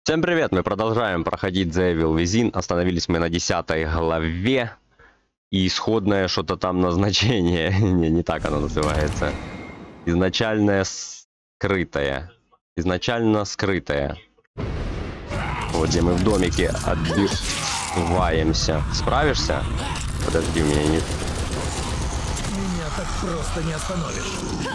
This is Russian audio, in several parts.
Всем привет, мы продолжаем проходить The Evil Within. Остановились мы на 10 главе. И исходное что-то там назначение. не так оно называется. Изначально скрытое. Вот где мы в домике отбиваемся. Справишься? Подожди, у меня нет. Меня так просто не остановишь.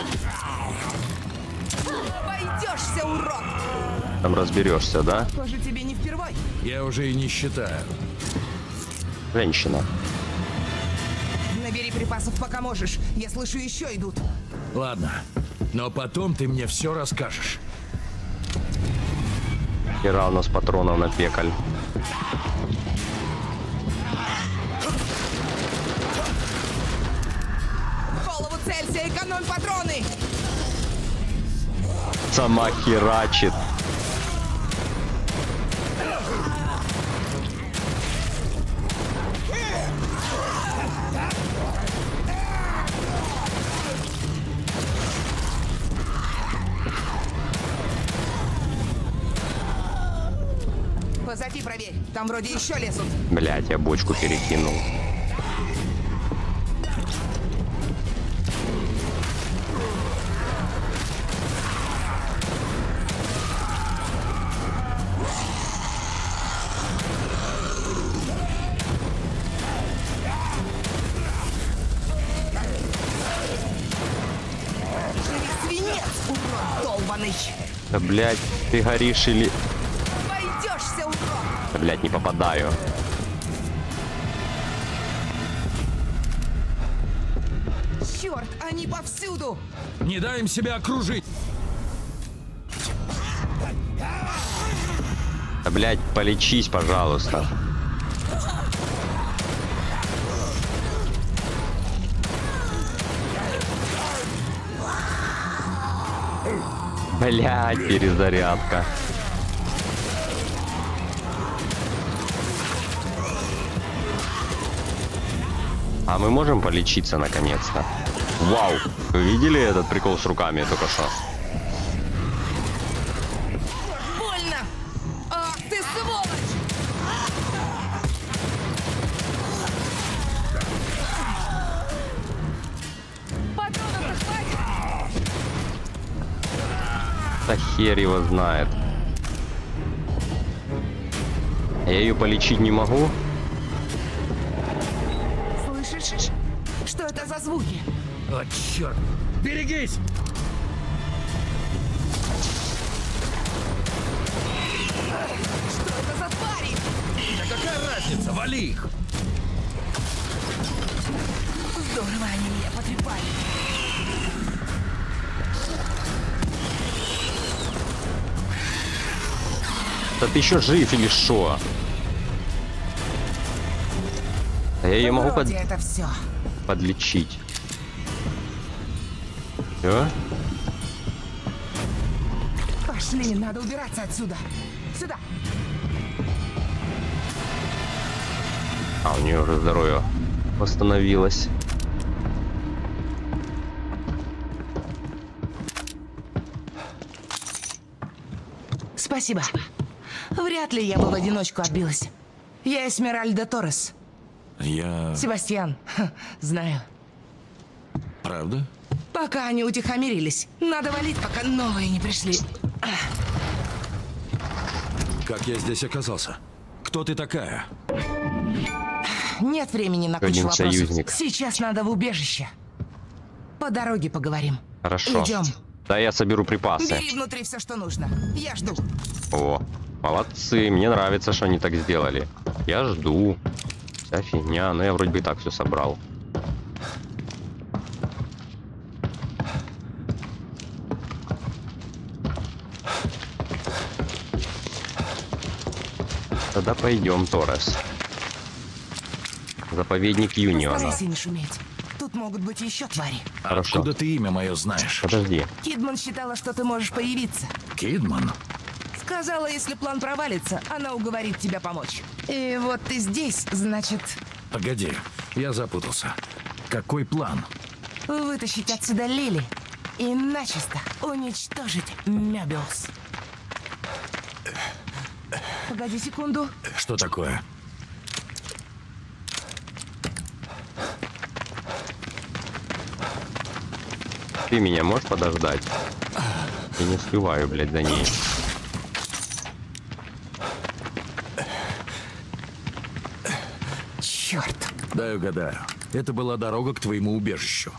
Обойдешься, урод! Там разберешься, да? Похоже, тебе не впервой. Я уже и не считаю. Женщина. Набери припасов, пока можешь. Я слышу, еще идут. Ладно, но потом ты мне все расскажешь. Хера у нас патронов на пекаль. В голову целься, экономь патроны! Сама херачит. Позади проверь, там вроде еще лезут. Блять, я бочку перекинул. Свинец, урод долбаный! Да блять, ты горишь или... Обойдешься, урод! Да, блять, не попадаю. Черт, они повсюду! Не дай им себя окружить. Да, блять, полечись, пожалуйста. Блять, перезарядка. А мы можем полечиться наконец-то? Вау! Вы видели этот прикол с руками только что? Больно! Ах ты сволочь! Патронов хватит! Да хер его знает. Я ее полечить не могу. Слышишь? Что это за звуки? О, черт! Берегись! Что это за твари? Да какая разница? Вали их! Здорово они меня потрепали. Да ты еще жив или что? Я ее могу Вроде это все. подлечить. Все? Пошли, надо убираться отсюда. Сюда. А, у нее уже здоровье восстановилось. Спасибо. Вряд ли я бы в одиночку отбилась. Я Эсмеральда Торрес. Я... Себастьян. Знаю. Правда? Пока они утихомирились. Надо валить, пока новые не пришли. Как я здесь оказался? Кто ты такая? Нет времени на кучу Один вопросов. союзник. Сейчас надо в убежище. По дороге поговорим. Хорошо. Идем. Да, я соберу припасы. Бери внутри все, что нужно. Я жду. О, молодцы. Мне нравится, что они так сделали. Я жду. Вся фигня. Но я вроде бы и так все собрал. Тогда пойдем, Торрес. Заповедник Юниона. Постарайся не шуметь. Тут могут быть еще твари. Хорошо. Откуда ты имя мое знаешь? Подожди. Кидман считала, что ты можешь появиться. Кидман? Сказала, если план провалится, она уговорит тебя помочь. И вот ты здесь, значит, Погоди, я запутался. Какой план? вытащить отсюда Лили и начисто уничтожить Мёбиус. Погоди секунду. Что такое? Ты меня можешь подождать? Я не успеваю, блядь, за ней. Черт. Дай угадаю. Это была дорога к твоему убежищу.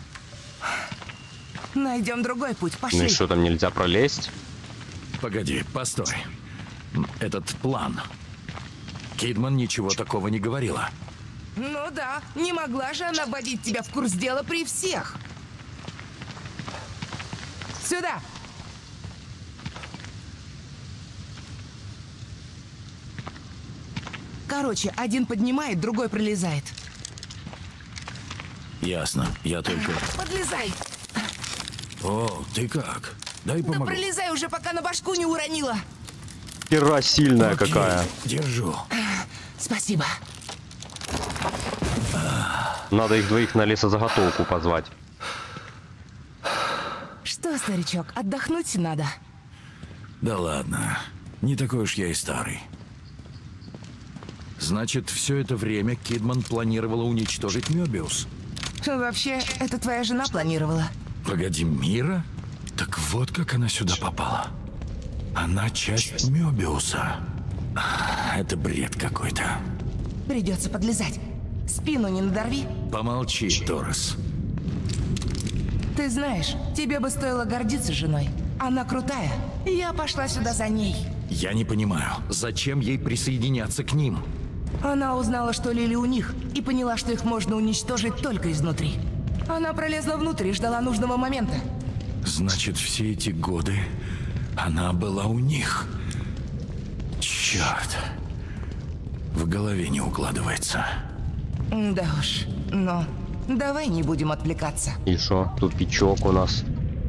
Найдем другой путь. Ну Пошли. и что, там нельзя пролезть? Погоди, постой. Этот план. Кидман ничего такого не говорила. Ну да, не могла же она вводить тебя в курс дела при всех. Сюда. Короче, один поднимает, другой пролезает. Ясно. Я только... Подлезай. О, ты как? Дай Да помогу. пролезай уже, пока на башку не уронила. Хера сильная Окей, какая. Держу. Спасибо. Надо их двоих на лесозаготовку позвать. Что, старичок, отдохнуть надо? Да ладно. Не такой уж я и старый. Значит, все это время Кидман планировала уничтожить Мёбиус. Вообще, это твоя жена планировала. Погоди, Мира? Так вот как она сюда попала. Она часть Мёбиуса. Это бред какой-то. Придется подлезать. Спину не надорви. Помолчи, Торрес. Ты знаешь, тебе бы стоило гордиться женой. Она крутая. Я пошла сюда за ней. Я не понимаю, зачем ей присоединяться к ним? Она узнала, что Лили у них, и поняла, что их можно уничтожить только изнутри. Она пролезла внутрь и ждала нужного момента. Значит, все эти годы она была у них. Черт. В голове не укладывается. Да уж, но давай не будем отвлекаться. И шо, тупичок у нас.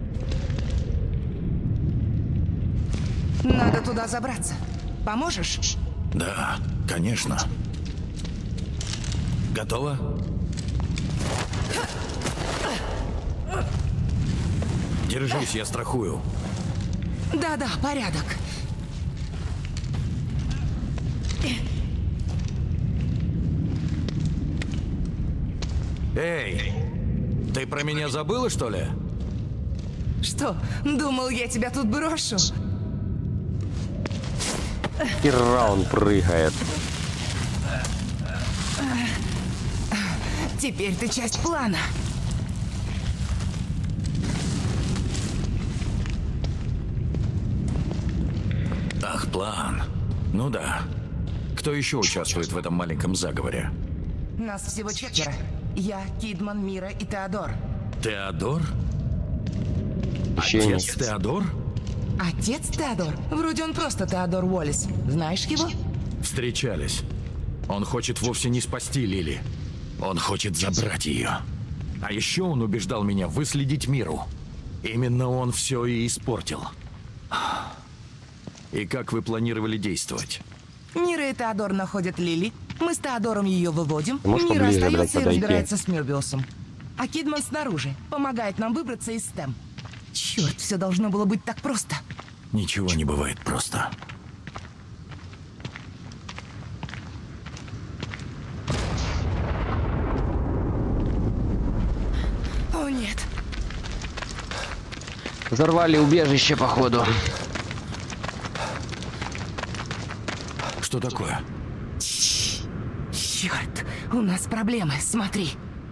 Надо туда забраться. Поможешь? Да, конечно. Готово? Держись, я страхую. Да-да, порядок. Эй, ты про меня забыла, что ли? Что, думал, я тебя тут брошу? Хера он прыгает. Теперь ты часть плана. Ах, план. Ну да. Кто еще участвует в этом маленьком заговоре? Нас всего 4. Я, Кидман, Мира и Теодор. Теодор? Священник. Отец Теодор? Отец Теодор? Вроде он просто Теодор Уоллес. Знаешь его? Встречались. Он хочет вовсе не спасти Лили. Он хочет забрать ее. А еще он убеждал меня выследить Миру. Именно он все и испортил. И как вы планировали действовать? Мира и Теодор находят Лили. Мы с Теодором ее выводим. Можешь Мира поближе, блядь, остается и подойти? разбирается с Мёбиусом. А Кидман снаружи. Помогает нам выбраться из стем. Черт, все должно было быть так просто. Ничего не бывает просто. О нет. Взорвали убежище, походу. Что такое? Черт, у нас проблемы, смотри.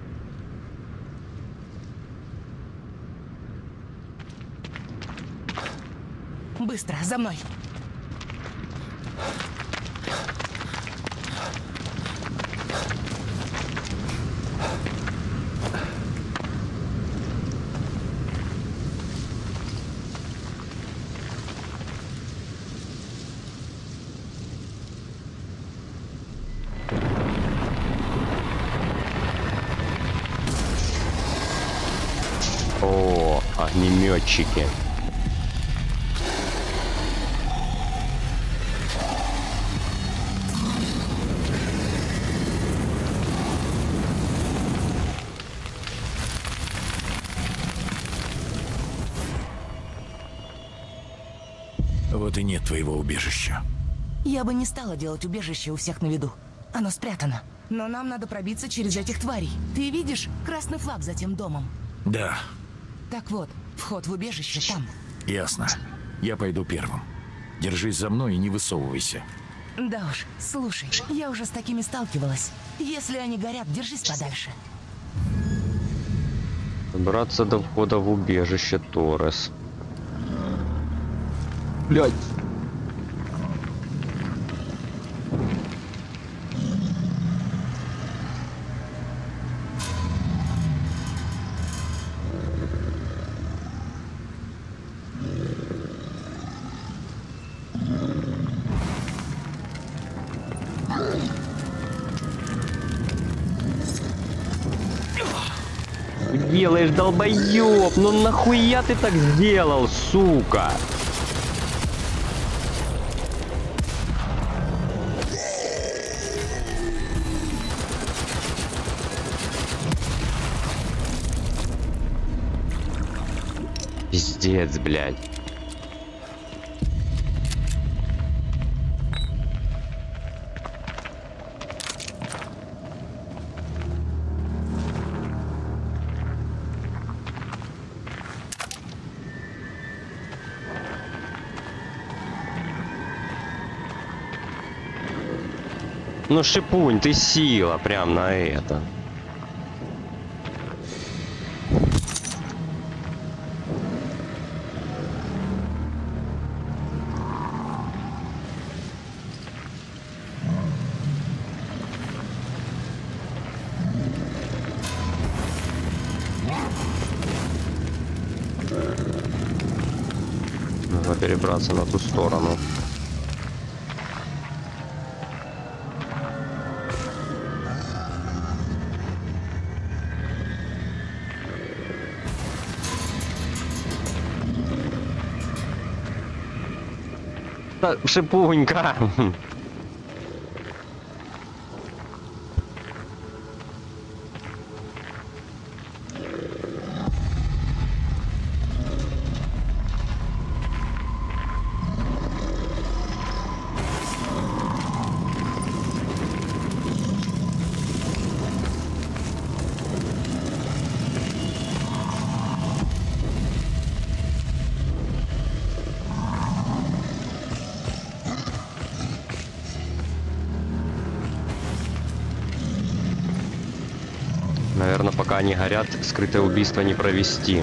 Быстро, за мной. О, огнеметчики. Вот и нет твоего убежища. Я бы не стала делать убежище у всех на виду. Оно спрятано. Но нам надо пробиться через этих тварей. Ты видишь красный флаг за тем домом? Да, Так вот, вход в убежище там. ясно. Я пойду первым. Держись за мной и не высовывайся. Да уж, слушай, я уже с такими сталкивалась. Если они горят, держись подальше. Добраться до входа в убежище Торрес. Блядь. Делаешь, долбоёб, ну нахуя ты так сделал, сука? Пиздец, блядь. Ну, Шипунь, ты сила прям на это. Нужно перебраться на ту сторону. Да, Шипунька. Наверное, пока они горят, скрытое убийство не провести.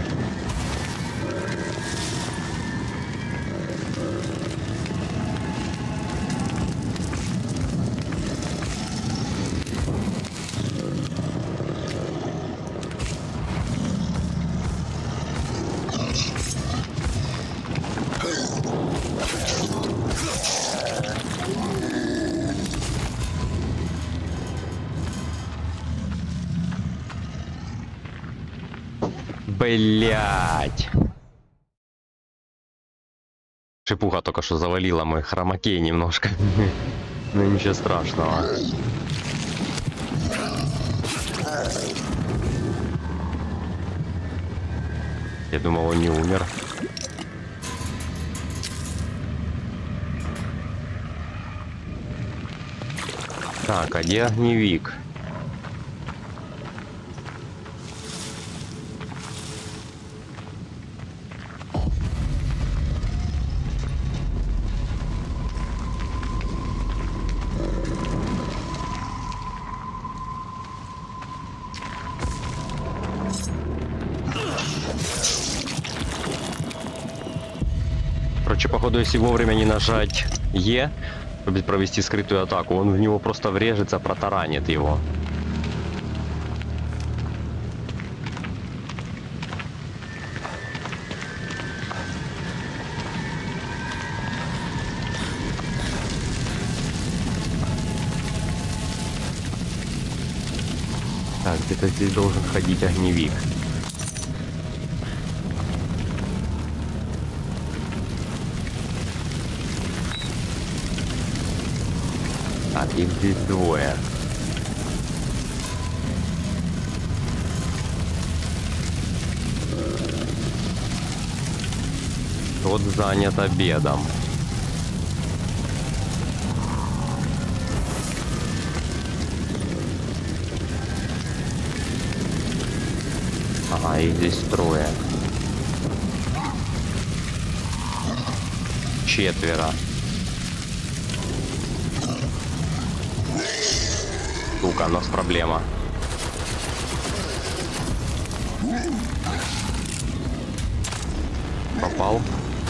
Блять. Шипуха только что завалила мой хромакей немножко. Ну ничего страшного. Я думал, он не умер. Так, а где огневик? Короче, походу, если вовремя не нажать Е, чтобы провести скрытую атаку, он в него просто врежется, протаранит его. Так, где-то здесь должен ходить огневик. Так, их здесь двое. Тот занят обедом. А, их здесь трое. 4. Сука, у нас проблема. Попал.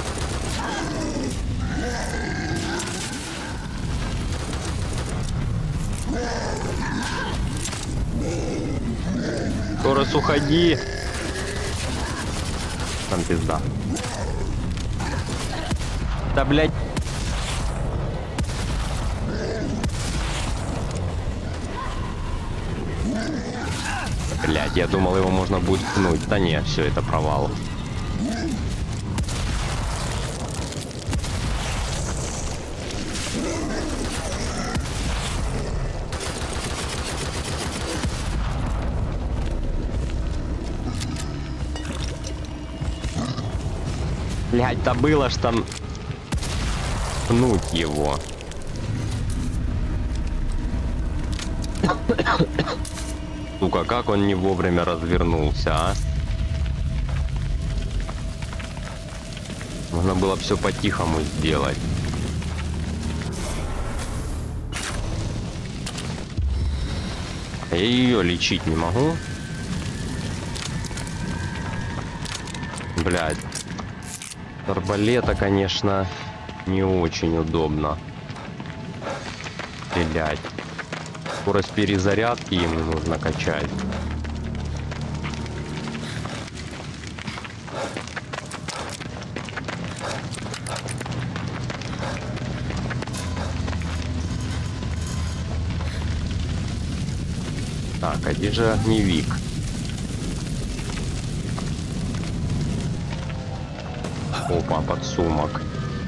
Торрес, уходи. Там пизда. Да, блядь. Блядь, я думал, его можно будет пнуть. Да нет, все, это провал. Блядь, да было ж там пнуть его. Сука, как он не вовремя развернулся, а? Можно было все по-тихому сделать. Я ее лечить не могу. Блядь. Арбалета, конечно, не очень удобно стрелять. Скорость перезарядки ему нужно качать. Так, а где же огневик? Опа, подсумок.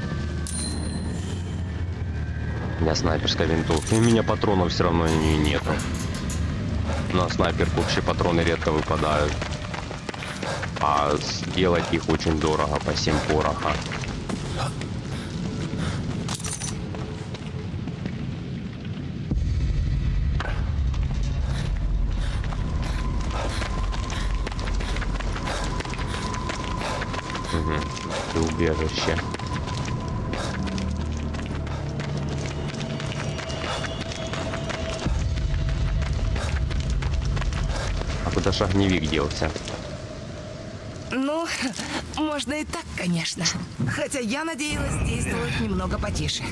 У меня снайперская винтовка. И у меня патронов все равно нету. На снайперку вообще патроны редко выпадают. А сделать их очень дорого, по 7 пороха. И убежище. А куда ж огневик делся? Ну, можно и так, конечно. Хотя я надеялась действовать немного потише.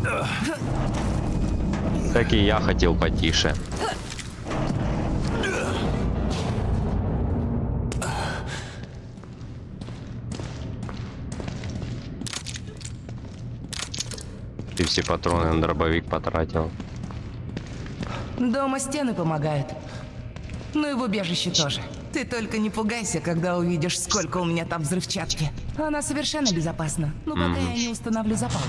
Так и я хотел потише. Ты все патроны на дробовик потратил. Дома стены помогают. Ну и в убежище тоже. Ты только не пугайся, когда увидишь, сколько у меня там взрывчатки. Она совершенно безопасна. Ну, пока я не установлю запал.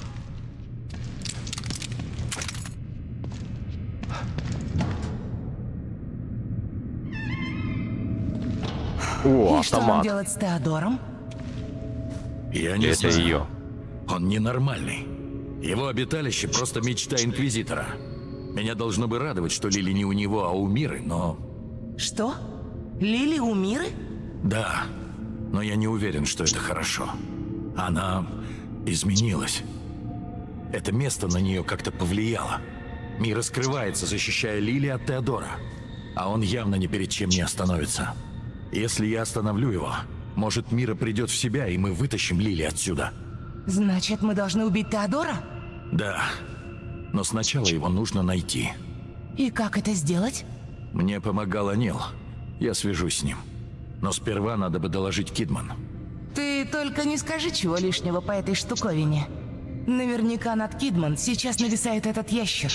О, И что нам автомат. делать с Теодором? Я не Это знаю. ее. Он ненормальный. Его обиталище просто мечта Инквизитора. Меня должно бы радовать, что Лили не у него, а у Миры, но... Что? Лили у Миры? Да, но я не уверен, что это хорошо. Она изменилась. Это место на нее как-то повлияло. Мира скрывается, защищая Лили от Теодора. А он явно ни перед чем не остановится. Если я остановлю его, может, Мира придет в себя, и мы вытащим Лили отсюда. Значит, мы должны убить Теодора? Да, но сначала его нужно найти. И как это сделать? Мне помогал Анил. Я свяжусь с ним. Но сперва надо бы доложить Кидман. Ты только не скажи чего лишнего по этой штуковине. Наверняка над Кидман сейчас нависает этот ящер.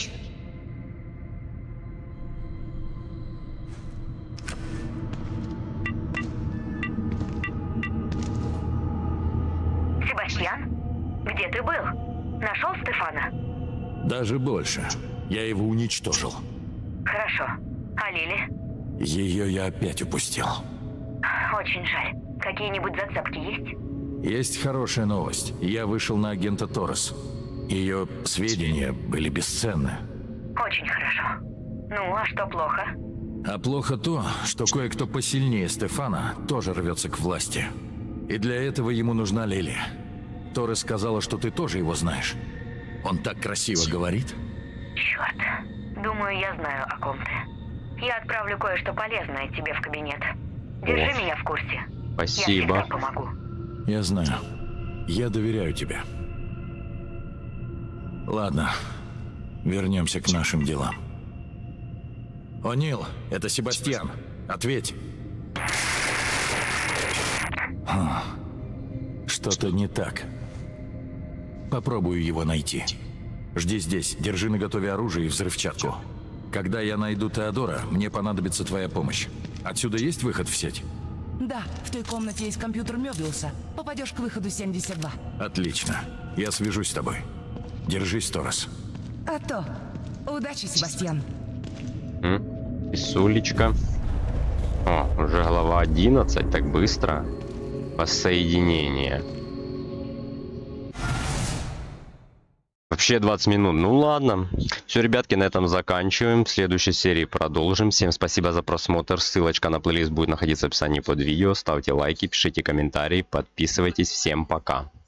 Себастьян, где ты был? Нашел Стефана? Даже больше. Я его уничтожил. Хорошо. А Лили? Ее я опять упустил. Очень жаль. Какие-нибудь зацепки есть? Есть хорошая новость. Я вышел на агента Торрес. Ее сведения были бесценны. Очень хорошо. Ну, а что плохо? А плохо то, что кое-кто посильнее Стефана тоже рвется к власти. И для этого ему нужна Лили. Торрес сказала, что ты тоже его знаешь. Он так красиво говорит. Черт. Думаю, я знаю, о ком ты. Я отправлю кое-что полезное тебе в кабинет. Держи меня в курсе. Я Спасибо. всегда помогу. Я знаю. Я доверяю тебе. Ладно. Вернемся к нашим делам. О'Нил, это Себастьян. Ответь. Что-то не так. Попробую его найти. Жди здесь, держи наготове оружие и взрывчатку. Когда я найду Теодора, мне понадобится твоя помощь. Отсюда есть выход в сеть? Да, в той комнате есть компьютер Мёбиуса. Попадешь к выходу 72. Отлично. Я свяжусь с тобой. Держись, Торрес. А то. Удачи, Себастьян. Писулечка. О, уже глава 11, так быстро. Воссоединение. Вообще 20 минут. Ну ладно. Все, ребятки, на этом заканчиваем. В следующей серии продолжим. Всем спасибо за просмотр. Ссылочка на плейлист будет находиться в описании под видео. Ставьте лайки, пишите комментарии, подписывайтесь. Всем пока.